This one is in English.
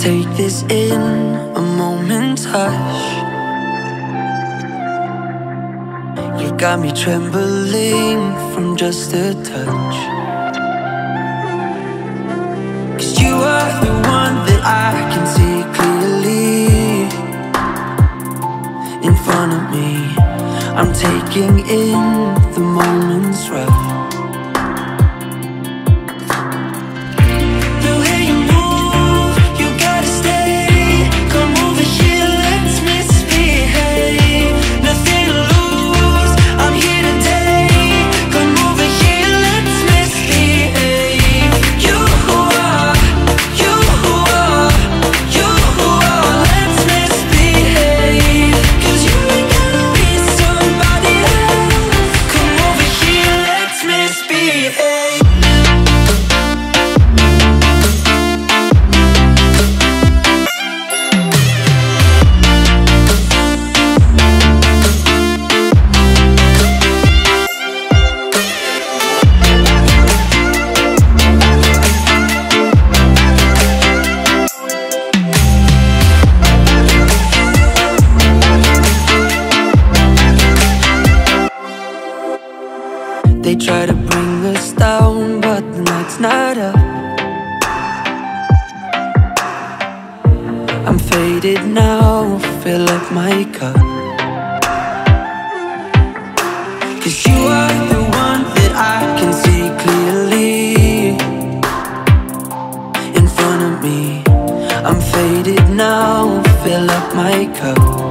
take this in a moment's hush. You got me trembling from just a touch. 'Cause you are the one that I can see clearly in front of me. I'm taking in the moment's rush. They try to bring us down, but the night's not up. I'm faded now, fill up my cup. 'Cause you are the one that I can see clearly in front of me. I'm faded now, fill up my cup.